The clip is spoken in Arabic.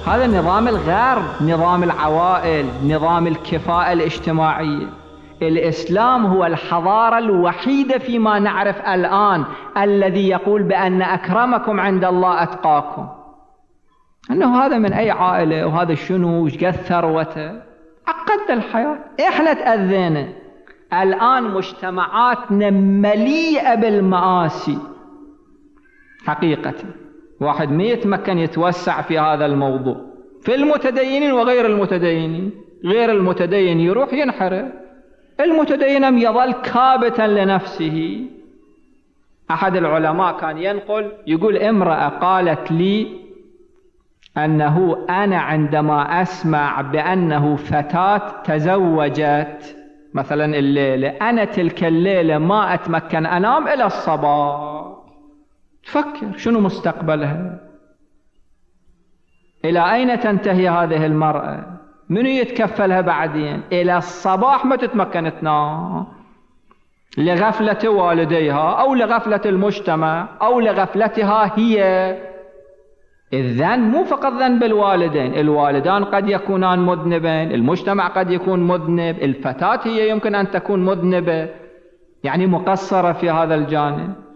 هذا نظام الغرب، نظام العوائل، نظام الكفاءة الاجتماعية. الإسلام هو الحضارة الوحيدة فيما نعرف الآن الذي يقول بأن أكرمكم عند الله أتقاكم. أنه هذا من أي عائلة وهذا شنو وش قد ثروته، عقدت الحياة. إحنا تأذينا الآن، مجتمعاتنا مليئة بالمآسي حقيقة. واحد ما يتمكن يتوسع في هذا الموضوع، في المتدينين وغير المتدينين. غير المتدين يروح ينحرف، المتدين يظل كابتا لنفسه. أحد العلماء كان ينقل يقول امرأة قالت لي أنه أنا عندما أسمع بأنه فتاة تزوجت مثلا الليلة، أنا تلك الليلة ما أتمكن أنام إلى الصباح. تفكر شنو مستقبلها، إلى أين تنتهي هذه المرأة، منو يتكفلها بعدين؟ إلى الصباح ما تتمكن تنام، لغفلة والديها أو لغفلة المجتمع أو لغفلتها هي. الذنب مو فقط ذنب الوالدين، الوالدان قد يكونان مذنبين، المجتمع قد يكون مذنب، الفتاة هي يمكن أن تكون مذنبة، يعني مقصرة في هذا الجانب.